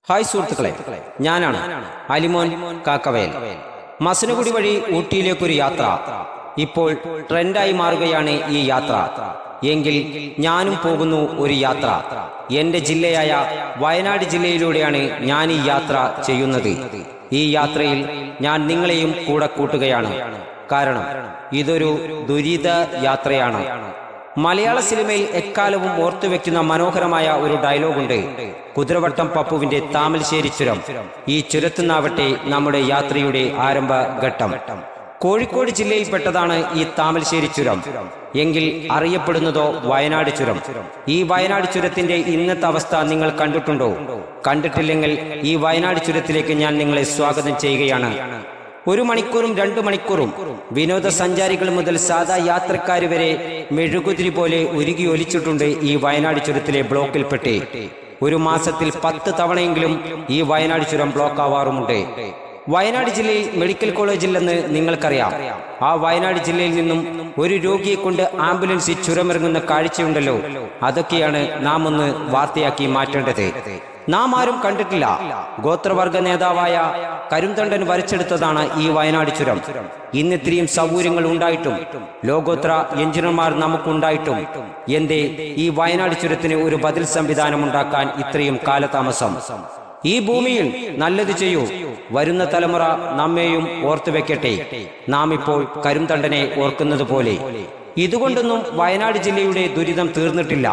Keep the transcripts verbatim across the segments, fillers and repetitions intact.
Hi സുഹൃത്തുക്കളെ, ഞാനാണ് അലിമോൻ കാക്കവയൽ. മസനഗുഡി വഴി ഊട്ടിയിലേക്കൊരു യാത്ര ഇപ്പോൾ ട്രെൻഡായി മാറുകയാണ്. ഈ യാത്ര എങ്കിൽ ഞാനും പോകുന്നു ഒരു യാത്ര. എന്റെ ജില്ലയായ വയനാട് ജില്ലയിലൂടെയാണ് ഞാൻ ഈ യാത്ര ചെയ്യുന്നത്. ഈ യാത്രയിൽ ഞാൻ നിങ്ങളെയും കൂടെ കൂട്ടുകയാണ്. കാരണം ഇതൊരു ദുരിത യാത്രയാണ്. മലയാള സിനിമയിൽ എക്കാലവും ഓർത്തുവെക്കുന്ന മനോഹരമായ ഒരു ഡയലോഗുണ്ട്, കുതിരവട്ടം പപ്പുവിന്റെ താമരശ്ശേരി ചുരം. ഈ ചുരത്തുന്നാവട്ടെ നമ്മുടെ യാത്രയുടെ ആരംഭ ഘട്ടം. കോഴിക്കോട് ജില്ലയിൽപ്പെട്ടതാണ് ഈ താമരശ്ശേരി ചുരം. എങ്കിൽ അറിയപ്പെടുന്നതോ വയനാട് ചുരം. ഈ വയനാട് ചുരത്തിന്റെ ഇന്നത്തെ അവസ്ഥ നിങ്ങൾ കണ്ടിട്ടുണ്ടോ? കണ്ടിട്ടില്ലെങ്കിൽ ഈ വയനാട് ചുരത്തിലേക്ക് ഞാൻ നിങ്ങളെ സ്വാഗതം ചെയ്യുകയാണ്. ഒരു മണിക്കൂറും രണ്ടു മണിക്കൂറും വിനോദസഞ്ചാരികൾ മുതൽ സാധാ യാത്രക്കാർ വരെ മെഴുകുതിരി പോലെ ഉരുകി ഒലിച്ചിട്ടുണ്ട് ഈ വയനാട് ചുരത്തിലെ ബ്ലോക്കിൽപ്പെട്ട്. ഒരു മാസത്തിൽ പത്ത് തവണയെങ്കിലും ഈ വയനാട് ചുരം ബ്ലോക്ക് ആവാറുമുണ്ട്. വയനാട് ജില്ലയിൽ മെഡിക്കൽ കോളേജില്ലെന്ന് നിങ്ങൾക്കറിയാം. ആ വയനാട് ജില്ലയിൽ നിന്നും ഒരു രോഗിയെ കൊണ്ട് ആംബുലൻസിൽ ചുരമിറങ്ങുന്ന കാഴ്ചയുണ്ടല്ലോ, അതൊക്കെയാണ് നാം ഒന്ന് വാർത്തയാക്കി മാറ്റേണ്ടത്. നാം ആരും കണ്ടിട്ടില്ല. ഗോത്രവർഗ നേതാവായ കരുംതണ്ടൻ വരച്ചെടുത്തതാണ് ഈ വയനാട് ചുരം. ഇന്ന് ഇത്രയും സൗകര്യങ്ങൾ ഉണ്ടായിട്ടും, ലോകോത്തര എഞ്ചിനീയർമാർ നമുക്കുണ്ടായിട്ടും എന്തേ ഈ വയനാട് ചുരത്തിന് ഒരു ബദൽ സംവിധാനം ഉണ്ടാക്കാൻ ഇത്രയും കാലതാമസം? ഈ ഭൂമിയിൽ നല്ലത് ചെയ്യൂ, വരുന്ന തലമുറ നമ്മെയും ഓർത്തു വെക്കട്ടെ. നാം ഇപ്പോൾ കരുംതണ്ടനെ ഓർക്കുന്നത് പോലെ. ഇതുകൊണ്ടൊന്നും വയനാട് ജില്ലയുടെ ദുരിതം തീർന്നിട്ടില്ല.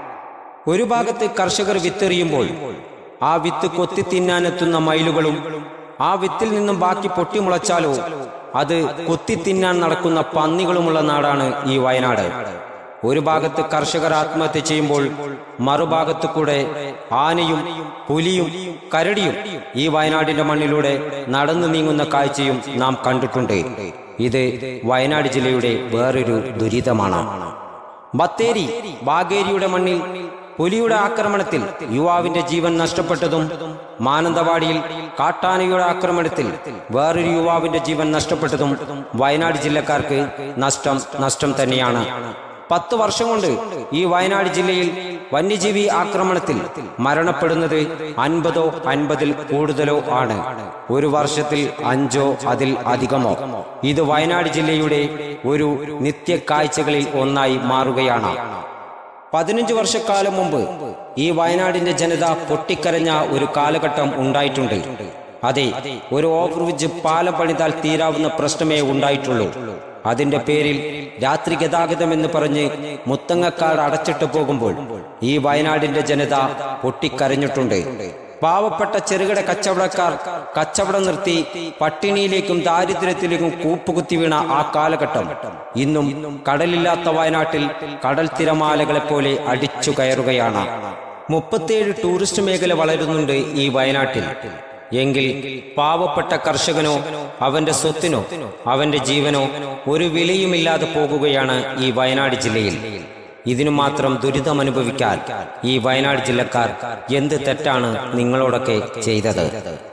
ഒരു ഭാഗത്ത് കർഷകർ വിത്തെറിയുമ്പോൾ ആ വിത്ത് കൊത്തി തിന്നാനെത്തുന്ന മയിലുകളും, ആ വിത്തിൽ നിന്നും ബാക്കി പൊട്ടിമുളച്ചാലോ അത് കൊത്തി തിന്നാൻ നടക്കുന്ന പന്നികളുമുള്ള നാടാണ് ഈ വയനാട്. ഒരു ഭാഗത്ത് കർഷകർ ആത്മഹത്യ ചെയ്യുമ്പോൾ മറുഭാഗത്ത് കൂടെ ആനയും പുലിയും കരടിയും ഈ വയനാടിന്റെ മണ്ണിലൂടെ നടന്നു നീങ്ങുന്ന കാഴ്ചയും നാം കണ്ടിട്ടുണ്ട്. ഇത് വയനാട് ജില്ലയുടെ വേറൊരു ദുരിതമാണ്. ബത്തേരി ബാഗേരിയുടെ മണ്ണിൽ പുലിയുടെ ആക്രമണത്തിൽ യുവാവിന്റെ ജീവൻ നഷ്ടപ്പെട്ടതും, മാനന്തവാടിയിൽ കാട്ടാനയുടെ ആക്രമണത്തിൽ വേറൊരു യുവാവിന്റെ ജീവൻ നഷ്ടപ്പെട്ടതും വയനാട് ജില്ലക്കാർക്ക് നഷ്ടം നഷ്ടം തന്നെയാണ്. പത്ത് വർഷം കൊണ്ട് ഈ വയനാട് ജില്ലയിൽ വന്യജീവി ആക്രമണത്തിൽ മരണപ്പെടുന്നത് അൻപതോ അൻപതിൽ കൂടുതലോ ആണ്. ഒരു വർഷത്തിൽ അഞ്ചോ അതിൽ അധികമോ. ഇത് വയനാട് ജില്ലയുടെ ഒരു നിത്യ കാഴ്ചകളിൽ ഒന്നായി മാറുകയാണ്. പതിനഞ്ചു വർഷക്കാലം മുമ്പ് ഈ വയനാടിന്റെ ജനത പൊട്ടിക്കരഞ്ഞ ഒരു കാലഘട്ടം ഉണ്ടായിട്ടുണ്ട്. അതെ, ഒരു ഓവർബ്രിഡ്ജ് പാലം പണിതാൽ തീരാവുന്ന പ്രശ്നമേ ഉണ്ടായിട്ടുള്ളൂ. അതിന്റെ പേരിൽ രാത്രി ഗതാഗതം എന്ന് പറഞ്ഞ് മുത്തങ്ങക്കാട് അടച്ചിട്ട് പോകുമ്പോൾ ഈ വയനാടിന്റെ ജനത പൊട്ടിക്കരഞ്ഞിട്ടുണ്ട്. പാവപ്പെട്ട ചെറുകിട കച്ചവടക്കാർ കച്ചവടം നിർത്തി പട്ടിണിയിലേക്കും ദാരിദ്ര്യത്തിലേക്കും കൂപ്പുകുത്തി വീണ ആ കാലഘട്ടം ഇന്നും കടലില്ലാത്ത വയനാട്ടിൽ കടൽ തിരമാലകളെ പോലെ അടിച്ചു കയറുകയാണ്. മുപ്പത്തിയേഴ് ടൂറിസ്റ്റ് മേഖല വളരുന്നുണ്ട് ഈ വയനാട്ടിൽ. എങ്കിൽ പാവപ്പെട്ട കർഷകനോ അവന്റെ സ്വത്തിനോ അവന്റെ ജീവനോ ഒരു വിലയുമില്ലാതെ പോകുകയാണ് ഈ വയനാട് ജില്ലയിൽ. ഇതിനു മാത്രം ദുരിതം അനുഭവിക്കാൻ ഈ വയനാട് ജില്ലക്കാർ എന്ത് തെറ്റാണ് നിങ്ങളോടൊക്കെ ചെയ്തത്?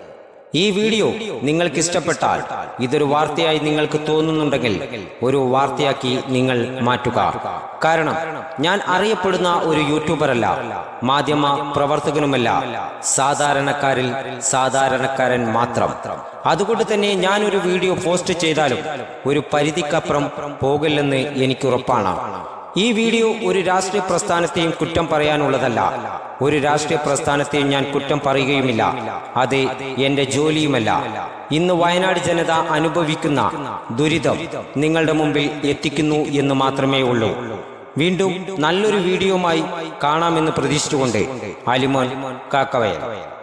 ഈ വീഡിയോ നിങ്ങൾക്ക് ഇഷ്ടപ്പെട്ടാൽ, ഇതൊരു വാർത്തയായി നിങ്ങൾക്ക് തോന്നുന്നുണ്ടെങ്കിൽ ഒരു വാർത്തയാക്കി നിങ്ങൾ മാറ്റുക. കാരണം ഞാൻ അറിയപ്പെടുന്ന ഒരു യൂട്യൂബറല്ല, മാധ്യമ പ്രവർത്തകനുമല്ല, സാധാരണക്കാരിൽ സാധാരണക്കാരൻ മാത്രം. അതുകൊണ്ട് തന്നെ ഞാൻ ഒരു വീഡിയോ പോസ്റ്റ് ചെയ്താലും ഒരു പരിധിക്കപ്പുറം പോകില്ലെന്ന് എനിക്ക് ഉറപ്പാണ്. ഈ വീഡിയോ ഒരു രാഷ്ട്രീയ പ്രസ്ഥാനത്തെയും കുറ്റം പറയാനുള്ളതല്ല. ഒരു രാഷ്ട്രീയ പ്രസ്ഥാനത്തെയും ഞാൻ കുറ്റം പറയുകയുമില്ല. അത് എന്റെ ജോലിയുമല്ല. ഇന്ന് വയനാട് ജനത അനുഭവിക്കുന്ന ദുരിതം നിങ്ങളുടെ മുമ്പിൽ എത്തിക്കുന്നു എന്ന് മാത്രമേ ഉള്ളൂ. വീണ്ടും നല്ലൊരു വീഡിയോയുമായി കാണാമെന്ന് പ്രതീക്ഷിച്ചുകൊണ്ട് അലിമോൻ കാക്കവയൽ.